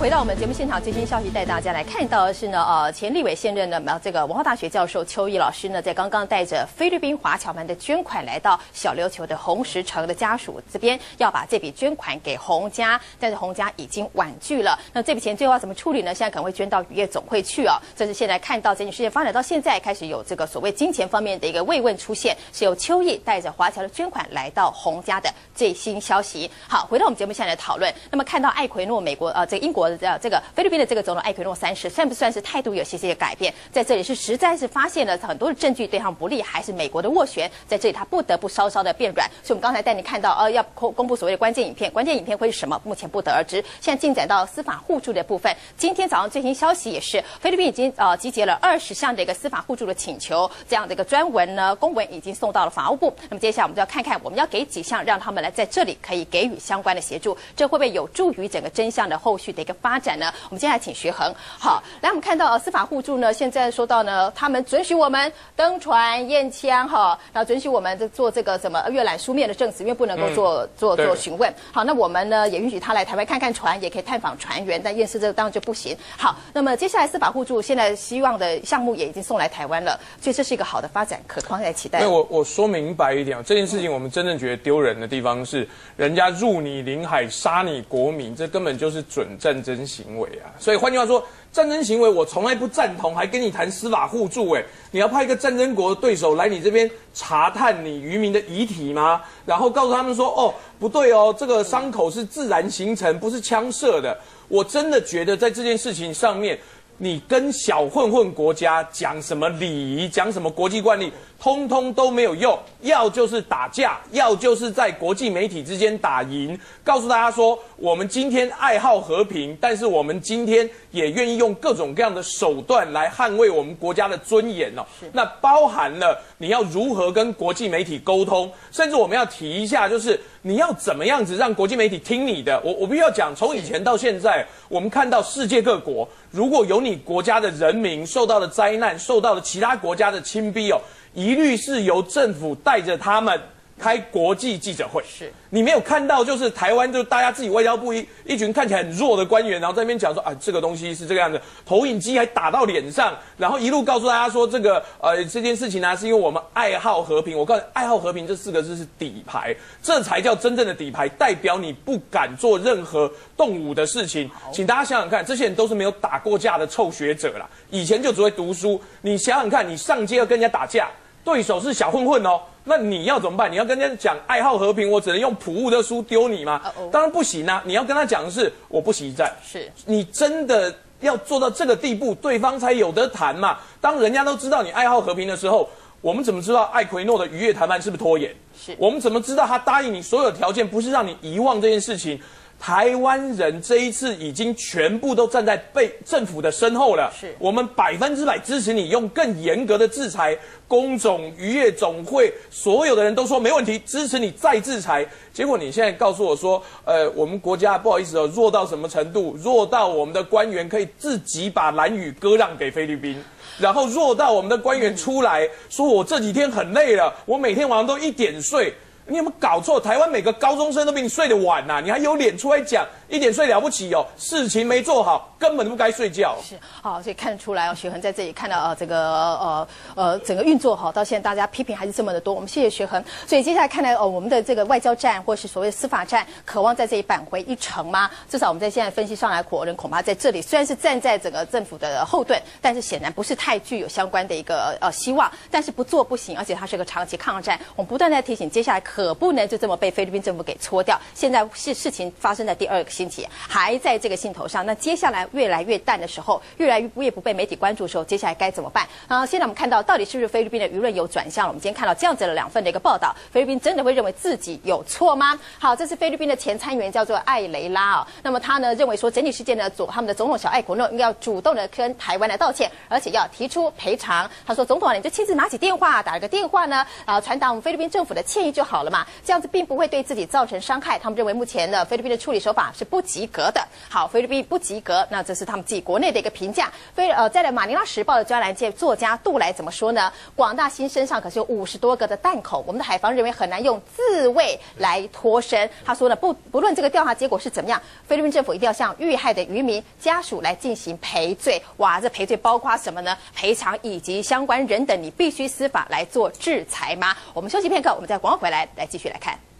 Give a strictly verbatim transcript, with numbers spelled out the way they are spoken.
回到我们节目现场，最新消息带大家来看到的是呢，呃，前立委现任的呃这个文化大学教授邱毅老师呢，在刚刚带着菲律宾华侨们的捐款来到小琉球的红石城的家属这边，要把这笔捐款给洪家，但是洪家已经婉拒了。那这笔钱最后要怎么处理呢？现在可能会捐到渔业总会去哦。这是现在看到整体事件发展到现在，开始有这个所谓金钱方面的一个慰问出现，是由邱毅带着华侨的捐款来到洪家的最新消息。好，回到我们节目现在来讨论。那么看到艾奎诺美国呃这个英国的这个菲律宾的这个总统艾奎诺三世，算不算是态度有些些改变？在这里是实在是发现了很多的证据对他们不利，还是美国的斡旋？在这里他不得不稍稍的变软。所以我们刚才带你看到呃要公公布所谓的关键影片，关键影片会是什么？目前不得而知。现在进展到司法互助的部分，今天早上最新消息也是菲律宾已经呃集结了二十项的一个司法互助的请求，这样的一个专文呢公文已经送到了法务部。那么接下来我们就要看看我们要给几项，让他们来在这里可以给予相关的协助，这会不会有助于整个真相的后续的一个发展呢？我们接下来请学恒。好，来我们看到、呃、司法互助呢，现在说到呢，他们准许我们登船验枪哈，然后准许我们做这个什么阅览书面的证词，因为不能够做、嗯、做做询问。好，那我们呢也允许他来台湾看看船，也可以探访船员，但验尸这个当然就不行。好，那么接下来司法互助现在希望的项目也已经送来台湾了，所以这是一个好的发展，可望在期待。 那我我说明白一点啊，这件事情我们真正觉得丢人的地方是，人家入你领海杀你国民，这根本就是准战争行为啊！所以换句话说，战争行为我从来不赞同，还跟你谈司法互助，哎，你要派一个战争国的对手来你这边查探你渔民的遗体吗？然后告诉他们说，哦，不对哦，这个伤口是自然形成，不是枪射的。我真的觉得在这件事情上面，你跟小混混国家讲什么礼仪，讲什么国际惯例，通通都没有用，要就是打架，要就是在国际媒体之间打赢，告诉大家说，我们今天爱好和平，但是我们今天也愿意用各种各样的手段来捍卫我们国家的尊严哦。那包含了你要如何跟国际媒体沟通，甚至我们要提一下，就是你要怎么样子让国际媒体听你的。我我必须要讲，从以前到现在，我们看到世界各国，如果有你国家的人民受到了灾难，受到了其他国家的侵逼哦，一律是由政府带着他们开国际记者会。是你没有看到，就是台湾就大家自己外交部一一群看起来很弱的官员，然后在那边讲说啊，这个东西是这个样子，投影机还打到脸上，然后一路告诉大家说这个呃这件事情呢、啊，是因为我们爱好和平。我告诉你，爱好和平这四个字是底牌，这才叫真正的底牌，代表你不敢做任何动武的事情。请大家想想看，这些人都是没有打过架的臭学者啦，以前就只会读书。你想想看，你上街要跟人家打架，对手是小混混哦。那你要怎么办？你要跟人家讲爱好和平，我只能用普物的书丢你吗？ Uh-oh. 当然不行啊！你要跟他讲的是我不惜战，是你真的要做到这个地步，对方才有得谈嘛。当人家都知道你爱好和平的时候，我们怎么知道艾奎诺的渔业谈判是不是拖延？是我们怎么知道他答应你所有条件不是让你遗忘这件事情？台湾人这一次已经全部都站在被政府的身后了，是我们百分之百支持你用更严格的制裁，工总、渔业总会所有的人都说没问题，支持你再制裁。结果你现在告诉我说，呃，我们国家不好意思哦，弱到什么程度？弱到我们的官员可以自己把兰屿割让给菲律宾。然后弱到我们的官员出来说，我这几天很累了，我每天晚上都一点睡。你有没有搞错？台湾每个高中生都比你睡得晚呐、啊，你还有脸出来讲一点睡了不起哦？事情没做好，根本不该睡觉。 是好，所以看得出来哦，学恒在这里看到呃这个呃呃整个运作好，到现在大家批评还是这么的多。我们谢谢学恒。所以接下来看来呃我们的这个外交战或是所谓的司法战，渴望在这里扳回一城吗？至少我们在现在分析上来，国人恐怕在这里虽然是站在整个政府的后盾，但是显然不是太具有相关的一个呃希望。但是不做不行，而且它是个长期抗战。我们不断在提醒，接下来可不能就这么被菲律宾政府给搓掉。现在是事情发生在第二个星期，还在这个兴头上。那接下来越来越淡的时候，越来越不被媒体关注的时候，接下来该怎么办？啊，现在我们看到到底是不是菲律宾的舆论有转向了？我们今天看到这样子的两份的一个报道，菲律宾真的会认为自己有错吗？好，这是菲律宾的前参议员叫做艾雷拉哦。那么他呢认为说，整体事件呢，总他们的总统小艾奎诺应该要主动的跟台湾来道歉，而且要提出赔偿。他说，总统啊，你就亲自拿起电话打了个电话呢，啊，传达我们菲律宾政府的歉意就好了。 了嘛，这样子并不会对自己造成伤害。他们认为目前的菲律宾的处理手法是不及格的。好，菲律宾不及格，那这是他们自己国内的一个评价。菲呃，在马尼拉时报的专栏界作家杜莱怎么说呢？广大新身上可是有五十多个的弹孔，我们的海防认为很难用自卫来脱身。他说呢，不不论这个调查结果是怎么样，菲律宾政府一定要向遇害的渔民家属来进行赔罪。哇，这赔罪包括什么呢？赔偿以及相关人等，你必须司法来做制裁吗？我们休息片刻，我们再广告回来来继续来看。